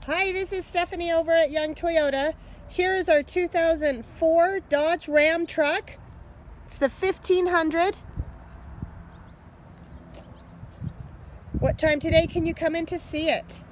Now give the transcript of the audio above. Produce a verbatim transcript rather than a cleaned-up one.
Hi, this is Stephanie over at Young Toyota. Here is our two thousand four Dodge Ram truck. It's the fifteen hundred. What time today can you come in to see it?